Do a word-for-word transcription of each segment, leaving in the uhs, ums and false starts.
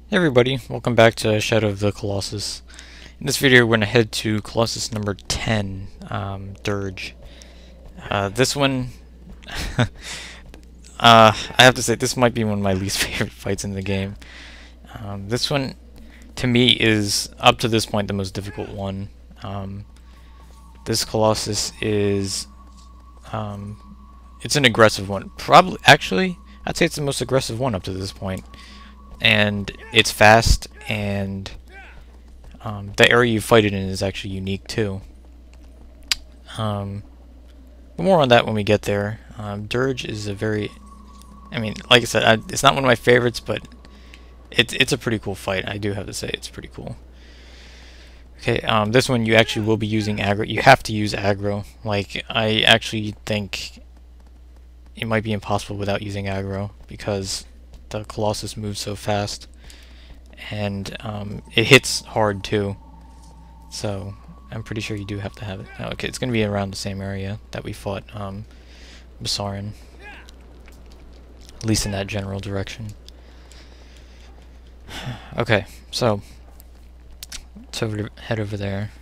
Hey everybody, welcome back to Shadow of the Colossus. In this video we're going to head to Colossus number ten, um, Dirge. Uh, this one, uh, I have to say, this might be one of my least favorite fights in the game. Um, this one, to me, is, up to this point, the most difficult one. Um, this Colossus is, um, it's an aggressive one. Probably, actually, I'd say it's the most aggressive one up to this point. And it's fast, and um, the area you fight it in is actually unique too. Um, but more on that when we get there. Um, Dirge is a very, I mean, like I said, I, it's not one of my favorites, but it's it's a pretty cool fight. I do have to say, it's pretty cool. Okay, um, this one you actually will be using aggro. You have to use aggro. Like, I actually think it might be impossible without using aggro, because the Colossus moves so fast, and um, it hits hard too, so I'm pretty sure you do have to have it. Oh, okay, it's gonna be around the same area that we fought um, Basarin, at least in that general direction. Okay, so let's over to head over there.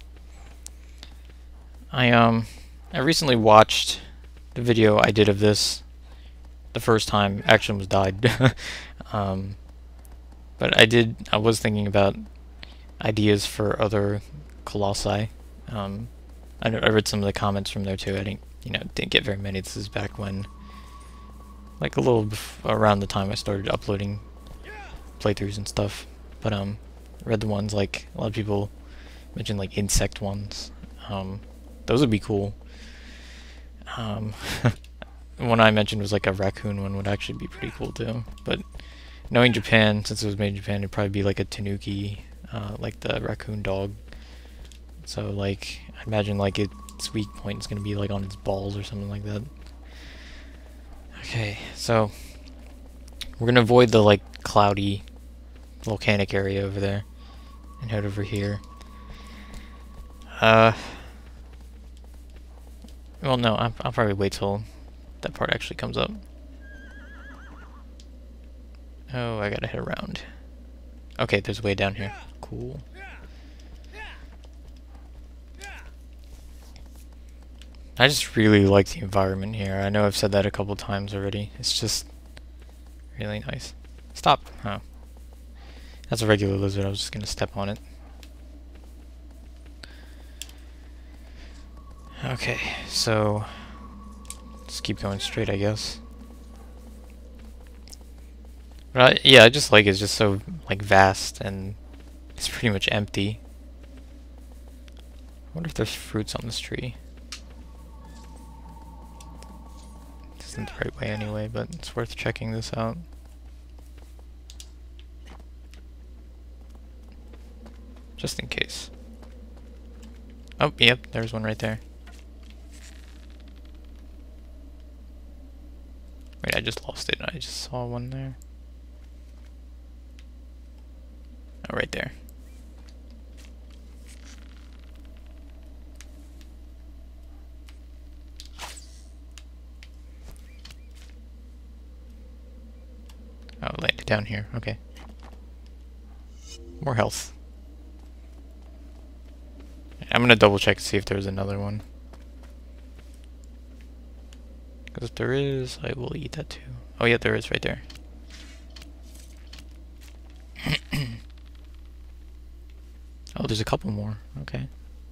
I um I recently watched the video I did of this. The first time, actually almost died. um, but I did, I was thinking about ideas for other Colossi. Um, I, I read some of the comments from there too. I didn't, you know, didn't get very many. This is back when, like a little bef around the time I started uploading playthroughs and stuff. But um, I read the ones like, a lot of people mentioned like insect ones. Um, those would be cool. Um, one I mentioned was like a raccoon one would actually be pretty cool too. But knowing Japan, since it was made in Japan, it'd probably be like a tanuki, uh, like the raccoon dog. So like, I imagine like its weak point is gonna be like on its balls or something like that. Okay, so we're gonna avoid the like cloudy, volcanic area over there and head over here. Uh, well, no, I'll, I'll probably wait till that part actually comes up. Oh, I gotta head around. Okay, there's a way down here. Cool. I just really like the environment here. I know I've said that a couple times already. It's just really nice. Stop. Oh. That's a regular lizard. I was just gonna step on it. Okay, so let's keep going straight, I guess. But I, yeah, I just like it. It's just so like vast, and it's pretty much empty. I wonder if there's fruits on this tree. This isn't the right way anyway, but it's worth checking this out. Just in case. Oh, yep, there's one right there. Wait, I just lost it. I just saw one there. Oh, right there. Oh, landed down here. Okay. More health. I'm gonna double check to see if there's another one. Because if there is, I will eat that too. Oh yeah, there is right there. Oh, there's a couple more. Okay.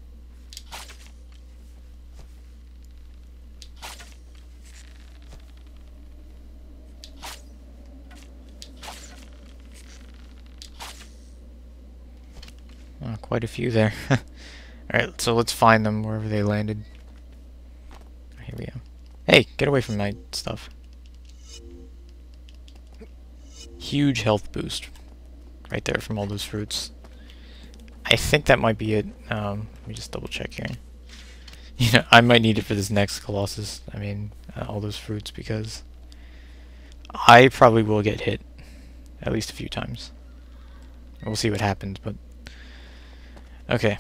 Oh, quite a few there. Alright, so let's find them wherever they landed. Here we go. Hey, get away from my stuff. Huge health boost. Right there from all those fruits. I think that might be it. Um, let me just double check here. You know, I might need it for this next Colossus. I mean, uh, all those fruits, because I probably will get hit at least a few times. We'll see what happens, but okay.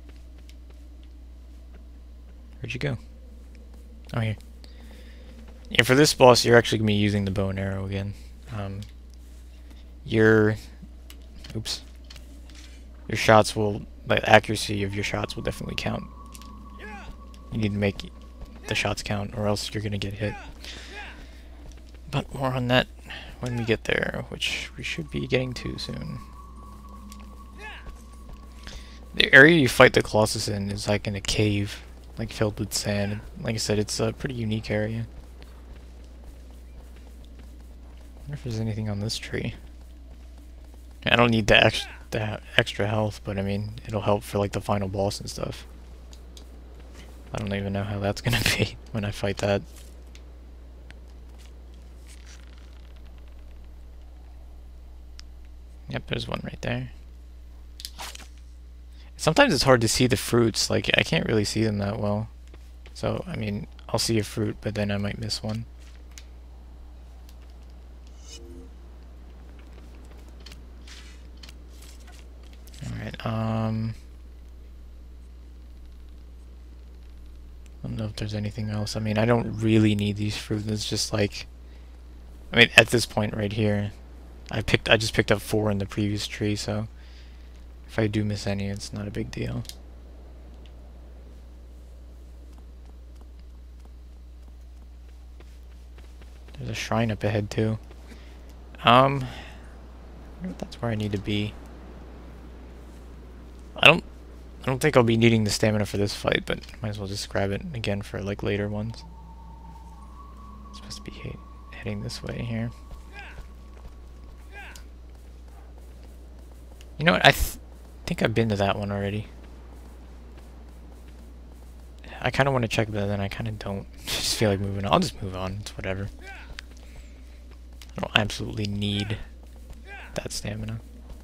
Where'd you go? Oh, here. Yeah, for this boss, you're actually going to be using the bow and arrow again. Um, your... Oops. Your shots will... The accuracy of your shots will definitely count. You need to make the shots count, or else you're going to get hit. But more on that when we get there, which we should be getting to soon. The area you fight the Colossus in is like in a cave, like filled with sand. Like I said, it's a pretty unique area. I wonder if there's anything on this tree. I don't need the, ex the extra health, but I mean, it'll help for like the final boss and stuff. I don't even know how that's gonna be when I fight that. Yep, there's one right there. Sometimes it's hard to see the fruits, like I can't really see them that well. So, I mean, I'll see a fruit, but then I might miss one. Alright, um... I don't know if there's anything else. I mean, I don't really need these fruits. It's just like... I mean, at this point right here, I picked. I just picked up four in the previous tree, so... If I do miss any, it's not a big deal. There's a shrine up ahead too. Um, I wonder if that's where I need to be. I don't. I don't think I'll be needing the stamina for this fight, but might as well just grab it again for like later ones. It's supposed to be he heading this way here. You know what? I th think I've been to that one already. I kind of want to check, but then I kind of don't. I just feel like moving on. I'll just move on. It's whatever. I don't absolutely need that stamina.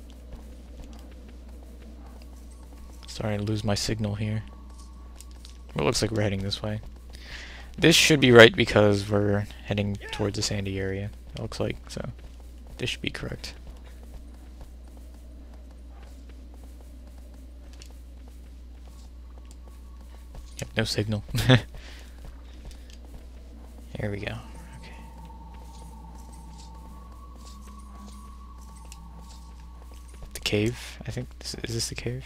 Starting to lose my signal here. Well, it looks like we're heading this way. This should be right because we're heading towards the sandy area. It looks like, so this should be correct. Yep, no signal. Here we go. Okay. The cave, I think. This, is this the cave?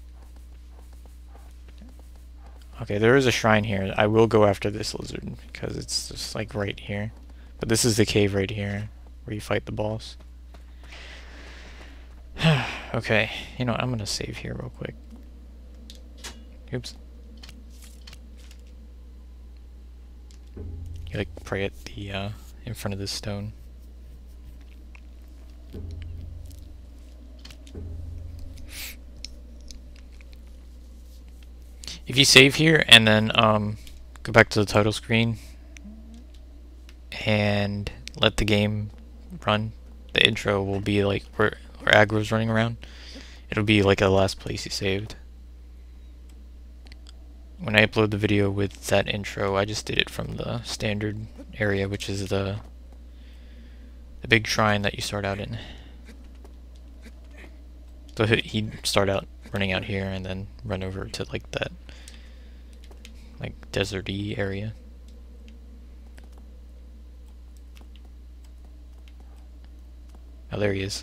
Okay, there is a shrine here. I will go after this lizard because it's just like right here. But this is the cave right here where you fight the boss. Okay, you know what? I'm gonna save here real quick. Oops. You like pray at the uh, in front of this stone. If you save here and then um, go back to the title screen and let the game run, the intro will be like where, where aggro's running around. It'll be like the last place you saved. When I upload the video with that intro, I just did it from the standard area, which is the the big shrine that you start out in. So he'd start out running out here and then run over to like that like deserty area. Oh, there he is.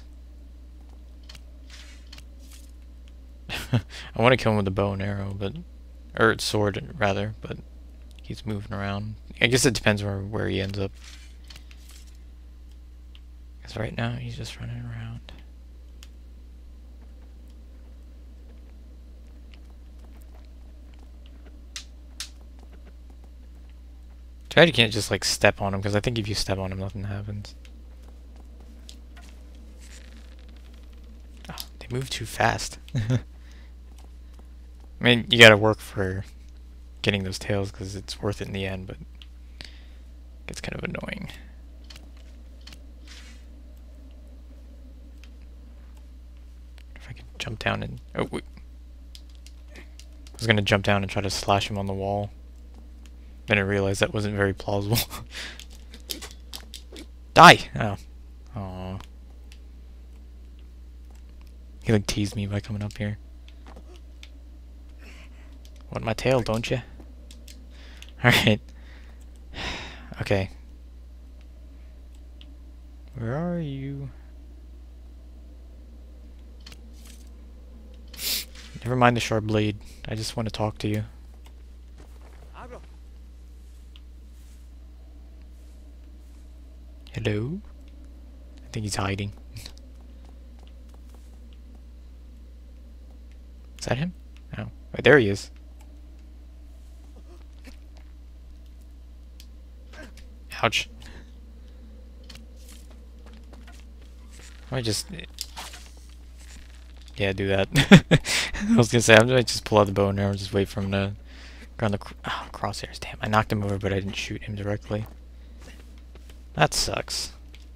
I want to kill him with a bow and arrow, but or sword rather, but he's moving around. I guess it depends where where he ends up. Because right now he's just running around. Try to can't just like step on him, because I think if you step on him, nothing happens. Oh, they move too fast. I mean, you gotta work for getting those tails because it's worth it in the end, but it gets kind of annoying. If I could jump down and... Oh, wait. I was gonna jump down and try to slash him on the wall. Then I realized that wasn't very plausible. Die! Oh. Aww. He like teased me by coming up here. Want my tail, don't you? Alright. Okay. Where are you? Never mind the sharp blade. I just want to talk to you. Hello? I think he's hiding. Is that him? Oh. Wait, there he is. Ouch. I just... Yeah, do that. I was gonna say, I'm gonna just pull out the bow and arrow and just wait for him to go on the cr oh, crosshairs. Damn, I knocked him over, but I didn't shoot him directly. That sucks.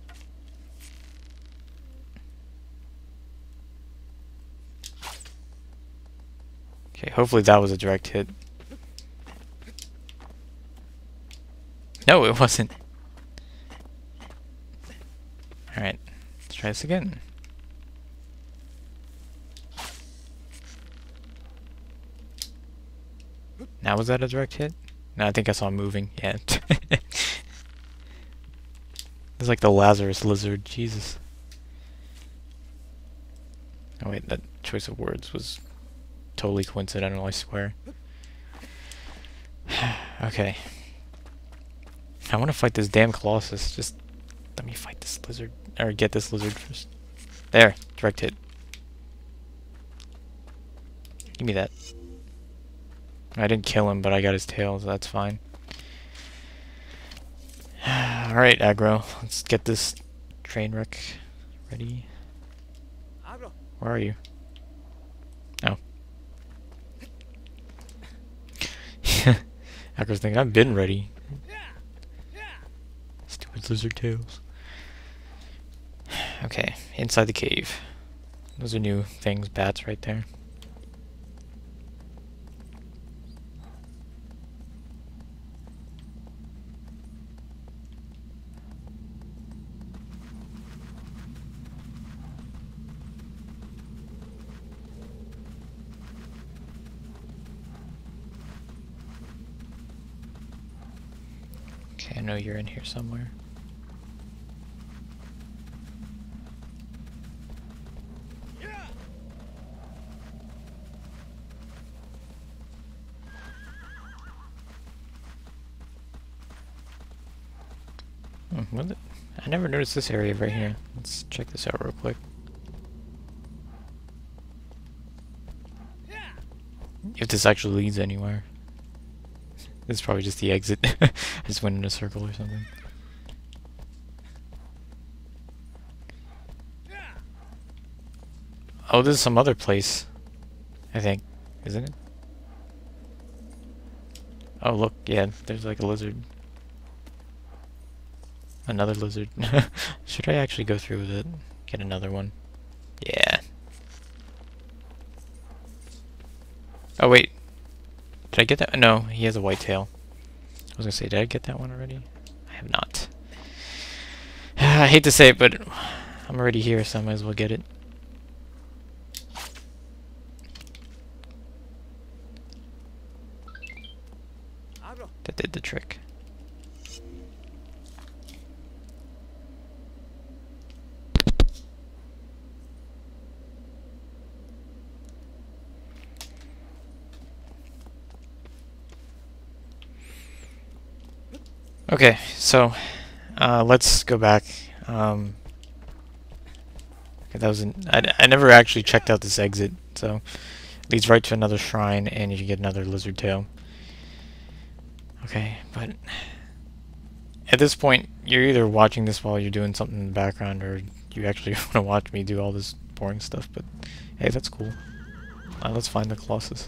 Okay, hopefully that was a direct hit. No, it wasn't. Alright, let's try this again. Now was that a direct hit? No, I think I saw him moving. Yeah. It's like the Lazarus lizard. Jesus. Oh wait, that choice of words was totally coincidental, I swear. Okay. I want to fight this damn Colossus. Just let me fight this lizard. Or get this lizard first. There. Direct hit. Give me that. I didn't kill him, but I got his tail, so that's fine. Alright, aggro. Let's get this train wreck ready. Where are you? Oh. Aggro's thinking, I've been ready. Stupid lizard tails. Okay, inside the cave. Those are new things, bats right there. Okay, I know you're in here somewhere. Hmm, what? I never noticed this area right here. Let's check this out real quick. If this actually leads anywhere. This is probably just the exit. I just went in a circle or something. Oh, this is some other place. I think. Isn't it? Oh, look. Yeah, there's like a lizard. Another lizard. Should I actually go through with it? Get another one? Yeah. Oh, wait. Did I get that? No, he has a white tail. I was gonna say, did I get that one already? I have not. I hate to say it, but I'm already here, so I might as well get it. That did the trick. Okay, so uh, let's go back. Um, okay, that was an, I, I never actually checked out this exit, so it leads right to another shrine, and you get another lizard tail. Okay, but at this point, you're either watching this while you're doing something in the background, or you actually want to watch me do all this boring stuff. But hey, that's cool. Uh, let's find the Colossus.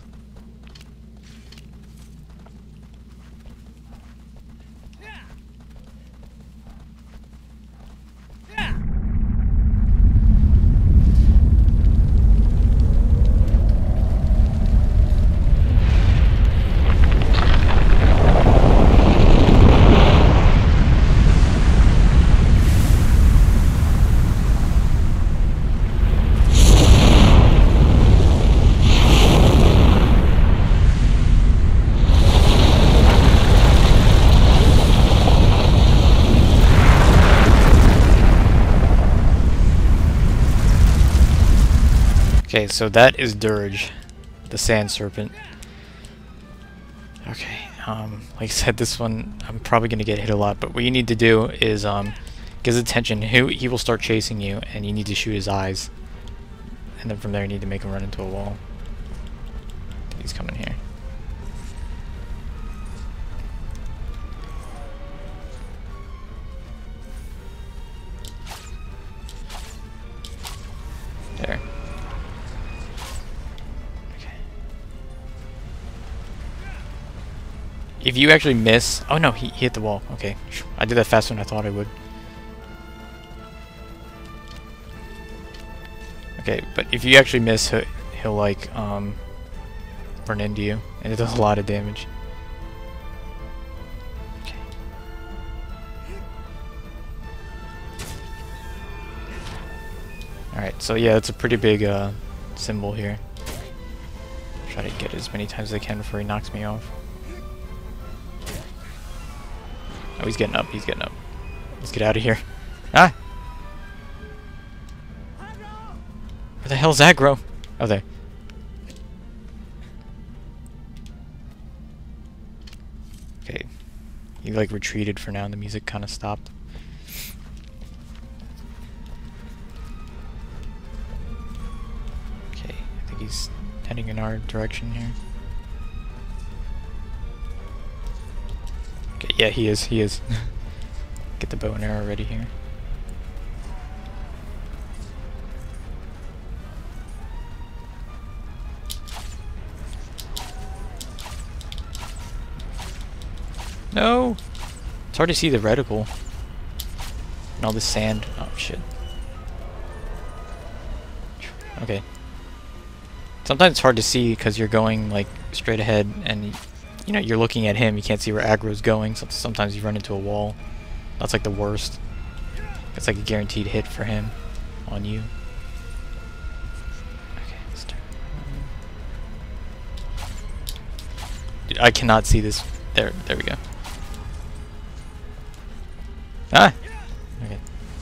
Okay, so that is Dirge, the sand serpent. Okay, um, like I said, this one I'm probably gonna get hit a lot, but what you need to do is um, get his attention. He he will start chasing you, and you need to shoot his eyes, and then from there you need to make him run into a wall. He's coming here. There. Okay. If you actually miss... Oh no, he, he hit the wall. Okay. I did that faster than I thought I would. Okay, but if you actually miss, he'll, he'll like, um... run into you. And it does a lot of damage. Okay. Alright, so yeah, it's a pretty big uh, symbol here. Try to get it as many times as I can before he knocks me off. Oh, he's getting up, he's getting up. Let's get out of here. Ah! Where the hell's aggro? Oh, there. Okay. He like retreated for now and the music kind of stopped. Okay, I think he's heading in our direction here. Okay, yeah, he is, he is. Get the bow and arrow ready here. No! It's hard to see the reticle. And all this sand. Oh, shit. Okay. Sometimes it's hard to see because you're going, like, straight ahead and, you know, you're looking at him. You can't see where aggro's going. So sometimes you run into a wall. That's, like, the worst. It's like a guaranteed hit for him on you. Okay, let's turn. Dude, I cannot see this. There, there we go. Ah! Okay.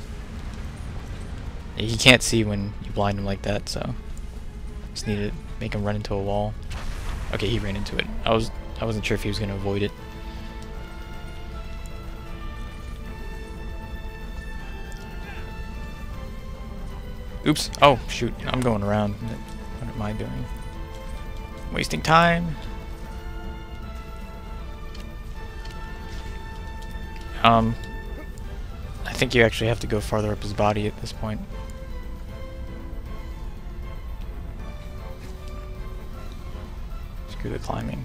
He can't see when you blind him like that, so just need to make him run into a wall. Okay, he ran into it. I was I wasn't sure if he was gonna avoid it. Oops. Oh shoot, I'm going around. What am I doing? Wasting time. Um I think you actually have to go farther up his body at this point. Screw the climbing.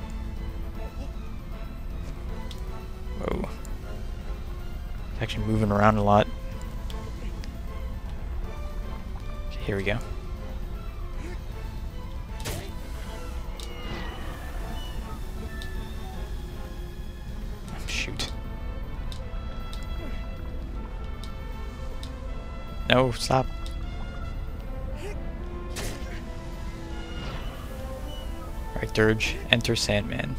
Whoa. It's actually moving around a lot. Okay, here we go. Oh, shoot. No, stop. Alright, Dirge, enter Sandman.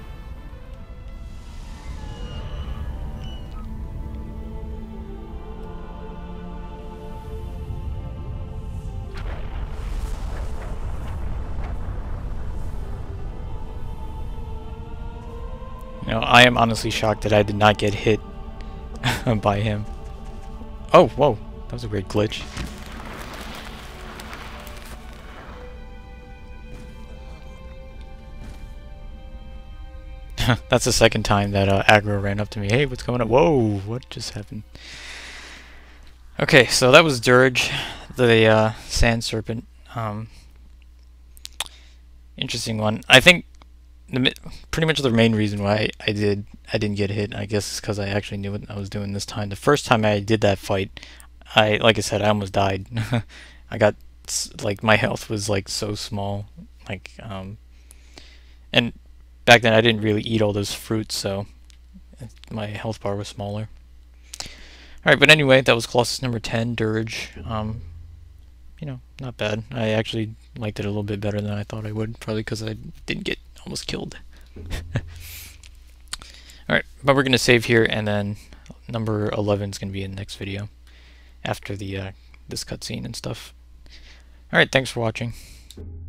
You know, I am honestly shocked that I did not get hit by him. Oh, whoa. That was a weird glitch. That's the second time that uh, aggro ran up to me. Hey, what's going on? Whoa, what just happened? Okay, so that was Dirge, the uh, sand serpent. Um, interesting one. I think the, pretty much the main reason why I did I didn't get hit, I guess, is because I actually knew what I was doing this time. The first time I did that fight, I like I said, I almost died. I got like my health was like so small, like um, and back then I didn't really eat all those fruits, so my health bar was smaller. All right, but anyway, that was Colossus number ten, Dirge. Um, you know, not bad. I actually liked it a little bit better than I thought I would, probably because I didn't get almost killed. All right, but we're gonna save here, and then number eleven is gonna be in the next video after the uh, this cutscene and stuff. Alright, thanks for watching.